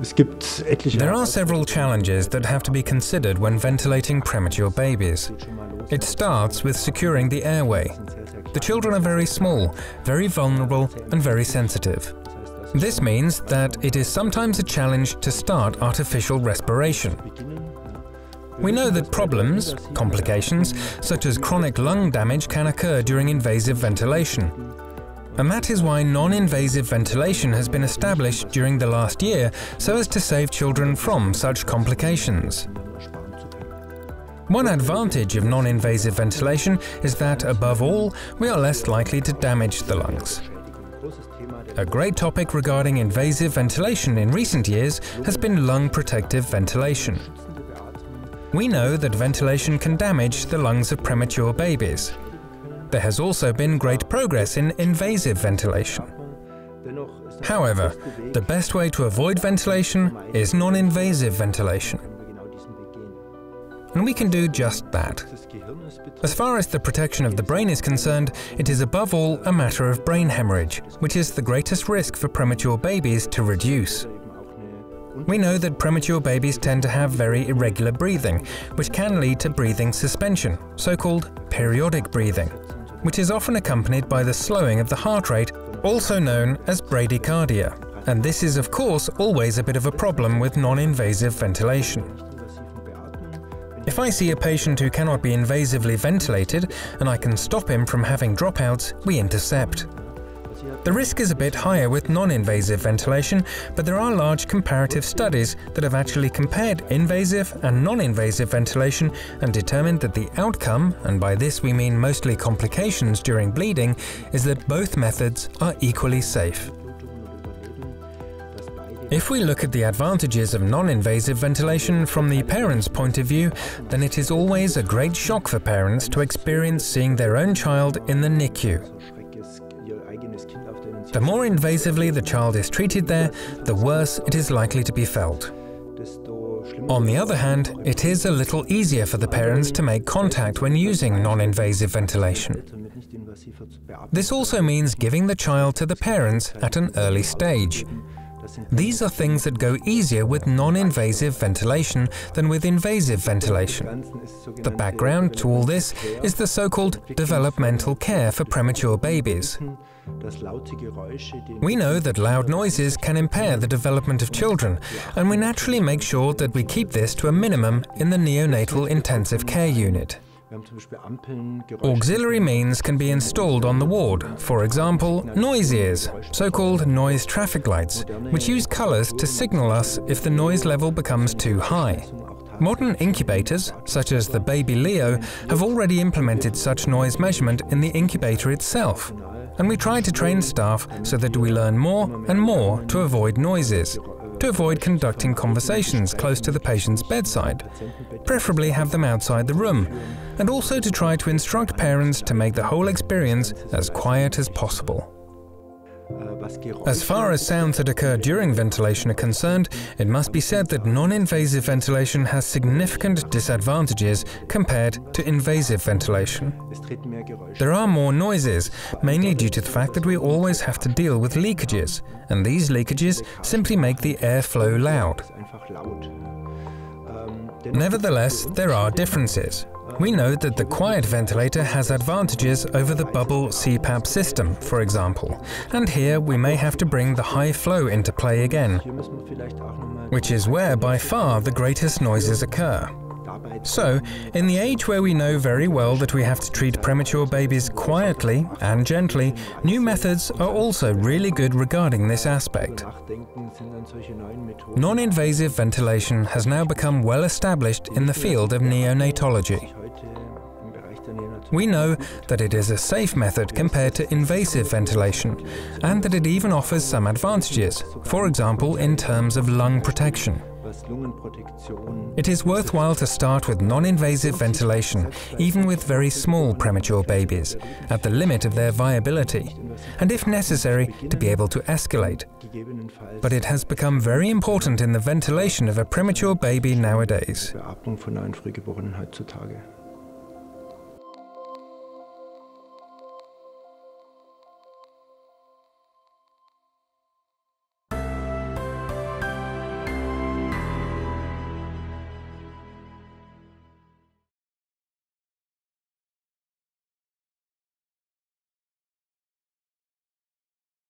There are several challenges that have to be considered when ventilating premature babies. It starts with securing the airway. The children are very small, very vulnerable and very sensitive. This means that it is sometimes a challenge to start artificial respiration. We know that problems, complications, such as chronic lung damage can occur during invasive ventilation. And that is why non-invasive ventilation has been established during the last year so as to save children from such complications. One advantage of non-invasive ventilation is that, above all, we are less likely to damage the lungs. A great topic regarding invasive ventilation in recent years has been lung protective ventilation. We know that ventilation can damage the lungs of premature babies. There has also been great progress in invasive ventilation. However, the best way to avoid ventilation is non-invasive ventilation. And we can do just that. As far as the protection of the brain is concerned, it is above all a matter of brain hemorrhage, which is the greatest risk for premature babies to reduce. We know that premature babies tend to have very irregular breathing, which can lead to breathing suspension, so-called periodic breathing, which is often accompanied by the slowing of the heart rate, also known as bradycardia. And this is, of course, always a bit of a problem with non-invasive ventilation. If I see a patient who cannot be invasively ventilated and I can stop him from having dropouts, we intercept. The risk is a bit higher with non-invasive ventilation, but there are large comparative studies that have actually compared invasive and non-invasive ventilation and determined that the outcome, and by this we mean mostly complications during bleeding, is that both methods are equally safe. If we look at the advantages of non-invasive ventilation from the parent's point of view, then it is always a great shock for parents to experience seeing their own child in the NICU. The more invasively the child is treated there, the worse it is likely to be felt. On the other hand, it is a little easier for the parents to make contact when using non-invasive ventilation. This also means giving the child to the parents at an early stage. These are things that go easier with non-invasive ventilation than with invasive ventilation. The background to all this is the so-called developmental care for premature babies. We know that loud noises can impair the development of children, and we naturally make sure that we keep this to a minimum in the neonatal intensive care unit. Auxiliary means can be installed on the ward, for example, noise ears, so-called noise traffic lights, which use colors to signal us if the noise level becomes too high. Modern incubators, such as the Baby Leo, have already implemented such noise measurement in the incubator itself, and we try to train staff so that we learn more and more to avoid noises, to avoid conducting conversations close to the patient's bedside, preferably have them outside the room, and also to try to instruct parents to make the whole experience as quiet as possible. As far as sounds that occur during ventilation are concerned, it must be said that non-invasive ventilation has significant disadvantages compared to invasive ventilation. There are more noises, mainly due to the fact that we always have to deal with leakages, and these leakages simply make the airflow loud. Nevertheless, there are differences. We know that the quiet ventilator has advantages over the Bubble-CPAP system, for example, and here we may have to bring the high flow into play again, which is where by far the greatest noises occur. So, in the age where we know very well that we have to treat premature babies quietly and gently, new methods are also really good regarding this aspect. Non-invasive ventilation has now become well established in the field of neonatology. We know that it is a safe method compared to invasive ventilation, and that it even offers some advantages, for example in terms of lung protection. It is worthwhile to start with non-invasive ventilation, even with very small premature babies, at the limit of their viability, and if necessary, to be able to escalate. But it has become very important in the ventilation of a premature baby nowadays.